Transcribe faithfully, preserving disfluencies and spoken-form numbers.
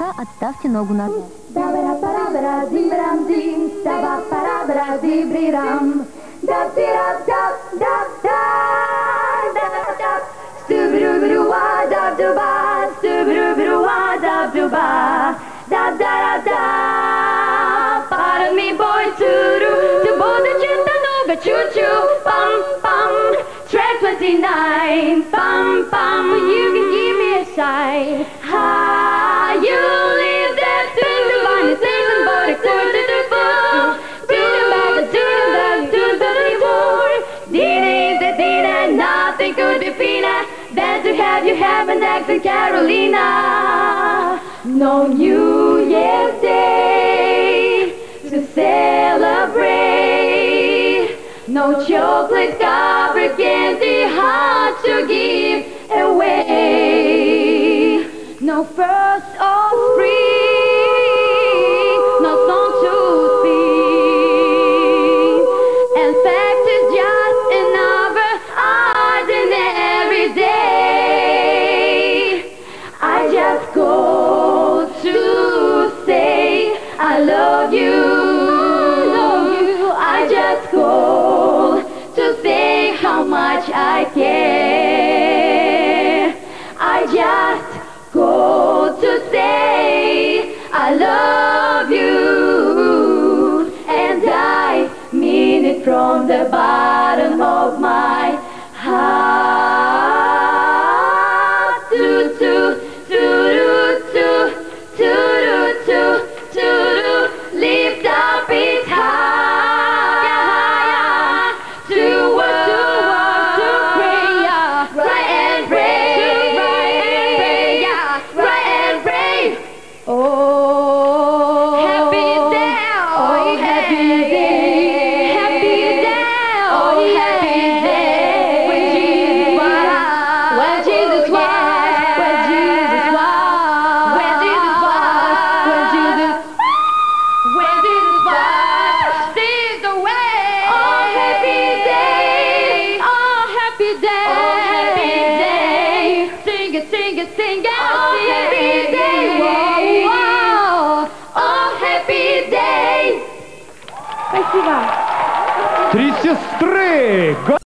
Тогава отставьте ногу назад. Pardon me, boy, to-do, to boda Chattanooga, choo-choo, pum-pum, track twenty-nine, pum-pum, you can give me a sign. How you live that to-do, station, boda, to-do-do-do, to-do-do-do-do-do-do-do, dee-dee-da-dee-da, nothing could be finer than to have you have an accent, Carolina. No New Year's Day to celebrate, no chocolate covered candy hard to give away, no first of spring, no song to sing. In fact, it's just another ordinary day. I just go to say I love you, love you. I just call to say how much I care. I just call to say I love you, and I mean it from the bottom of my heart. To to lift up its high, to work, to work, to pray, yeah, right and pray, right, yeah, right and pray. Oh, happy day, oh, happy day, happy day, oh, happy day. When Jesus was, when Jesus was, when Jesus was, when Jesus was, when Jesus. When Jesus was, sees the way. Oh, happy day. Oh, happy day. Oh, happy day. Sing it, sing it, sing it. Oh, happy day. Whoa, whoa. Oh, happy day. Спасибо. Три сестры!